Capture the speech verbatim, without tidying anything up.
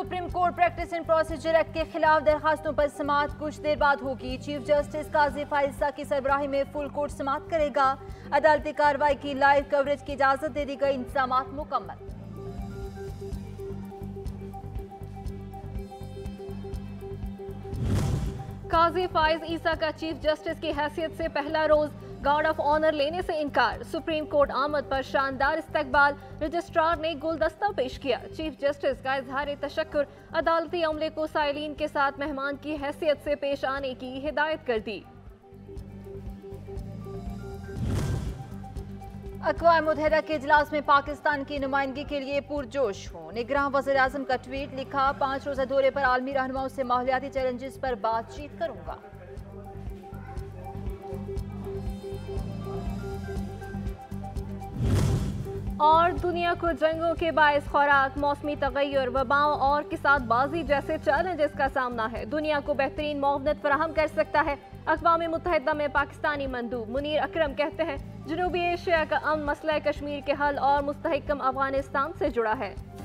Supreme Court practice and procedure act के खिलाफ दरखास्तों पर समाअत कुछ देर बाद होगी। चीफ जस्टिस काजी फाइजा की सरबराही में फुल कोर्ट समाअत करेगा। अदालती कार्रवाई की लाइव कवरेज की इजाजत दे दी गई, इंतजामात मुकम्मल। काजी फाइज ईसा का चीफ जस्टिस की हैसियत से पहला रोज गार्ड ऑफ ऑनर लेने से इनकार। सुप्रीम कोर्ट आमद पर शानदार इस्तकबाल, रजिस्ट्रार ने गुलदस्ता पेश किया। चीफ जस्टिस का इजहार तशक्कुर, अदालती अमले को साइलिन के साथ मेहमान की हैसियत से पेश आने की हिदायत कर दी। अक़वाम मुत्तहिदा के इजलास में पाकिस्तान की नुमाइंदगी के लिए पुरजोश हूँ। निगरान वज़ीर आज़म का ट्वीट, लिखा पांच रोज़ा दौरे पर आलमी रहनुमाओं से माहौलियाती चैलेंजेस पर बातचीत करूंगा। और दुनिया को जंगों के बायस खुराक, मौसमी तगय्युर, वबाओं और के साथ बाजी जैसे चैलेंजेस का सामना है। दुनिया को बेहतरीन मुआवनत फराहम कर सकता है अक़वाम मुत्तहिदा में पाकिस्तानी मंदूब। मुनीर अकरम कहते हैं जनूबी एशिया का अमन मसला कश्मीर के हल और मुस्तहकम अफगानिस्तान से जुड़ा है।